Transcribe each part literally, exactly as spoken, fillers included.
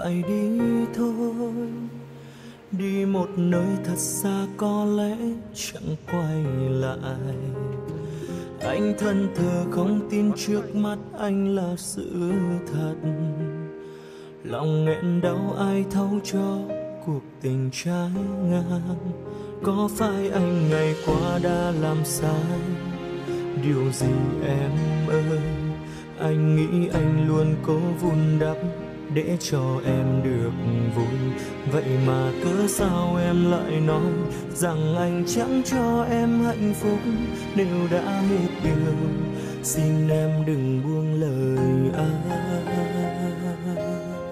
phải đi thôi, đi một nơi thật xa có lẽ chẳng quay lại. Anh thân thờ không tin trước mắt anh là sự thật, lòng nghẹn đau ai thấu cho cuộc tình trái ngang. Có phải anh ngày qua đã làm sai điều gì em ơi? Anh nghĩ anh luôn cố vun đắp để cho em được vui, vậy mà cớ sao em lại nói rằng anh chẳng cho em hạnh phúc. Nếu đã hết điều, xin em đừng buông lời ai.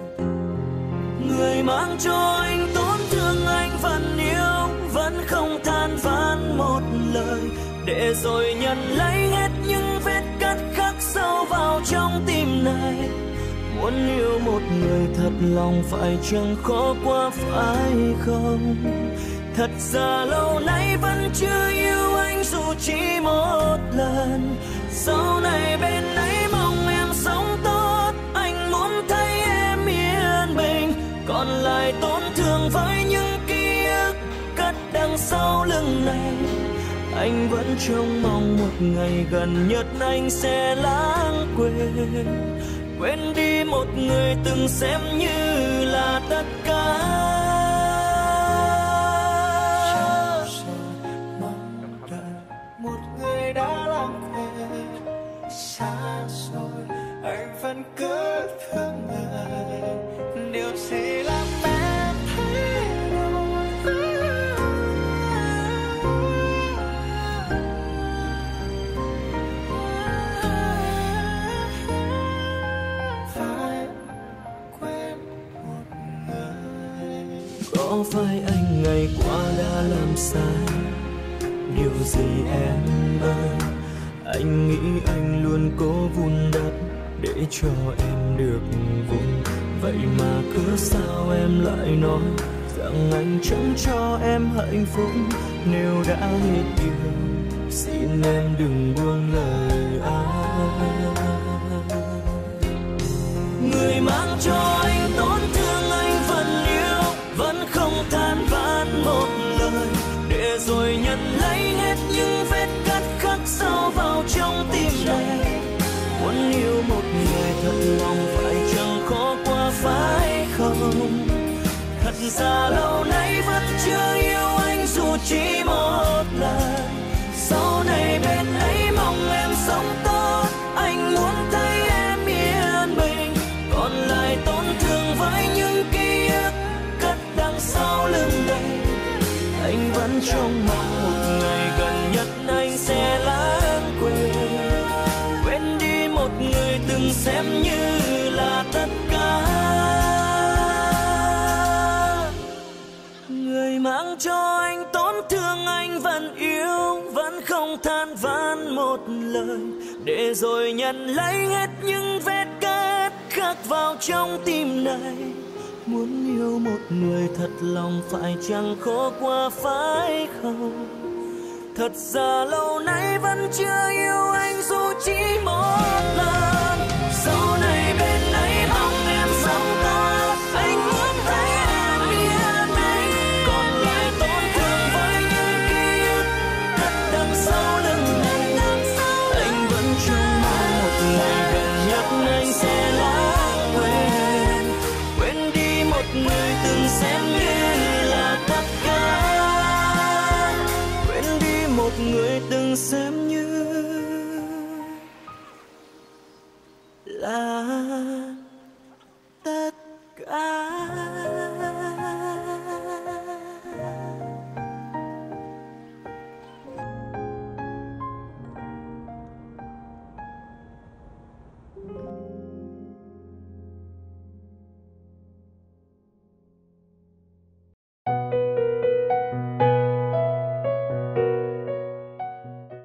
Người mang cho anh tổn thương anh vẫn yêu, vẫn không than vãn một lời, để rồi nhận lấy hết những vết cắt khắc sâu vào trong tim này. Muốn yêu một người thật lòng phải chẳng khó quá phải không? Thật ra lâu nay vẫn chưa yêu anh dù chỉ một lần. Sau này bên ấy mong em sống tốt, anh muốn thấy em yên bình. Còn lại tổn thương với những ký ức cất đằng sau lưng này. Anh vẫn trông mong một ngày gần nhất anh sẽ lãng quên, quên đi một người từng xem như là tất cả. Trong giờ mong đợi một người đã lãng quên, xa rồi anh vẫn cứ thương người. Điều gì làm em thay đổi? Phải quên một người. Có phải anh ngày qua đã làm sai điều gì em ơi? Anh nghĩ anh luôn cố vun đắp để cho em được vui, vậy mà cứ sao em lại nói rằng anh chẳng cho em hạnh phúc. Nếu đã hết điều, xin em đừng buông lời ai. Người mang cho anh tổn thương anh vẫn yêu, vẫn không than vãn một lời, để rồi nhận lấy hết những vết cắt khắc sâu vào trong tim này. Muốn yêu một người thật lòng phải chẳng khó quá phải không? Thật ra lâu nay vẫn chưa yêu anh dù chỉ một lần. Sau này bên ấy mong em sống tốt, anh muốn thấy em yên bình. Còn lại tổn thương với những ký ức cất đằng sau lưng này. Anh vẫn trông mong một ngày gần nhất anh sẽ lãng quên, quên đi một người từng xem như là tất cả. Người mang cho anh tổn thương anh vẫn yêu, vẫn không than vãn một lời, để rồi nhận lấy hết những vết cắt khắc vào trong tim này. Muốn yêu một người thật lòng phải chẳng khó quá phải không? Thật ra lâu nay vẫn chưa yêu anh dù chỉ một lần. Sau này bên ấy mong em sống tốt, anh muốn thấy em yên bình. Còn lại tổn thương với những ký ức cất đằng sau lưng này. Anh vẫn trông mong một ngày gần nhất anh sẽ lãng quên, quên đi một người từng xem như là tất cả. Quên đi một người từng xem như là tất cả.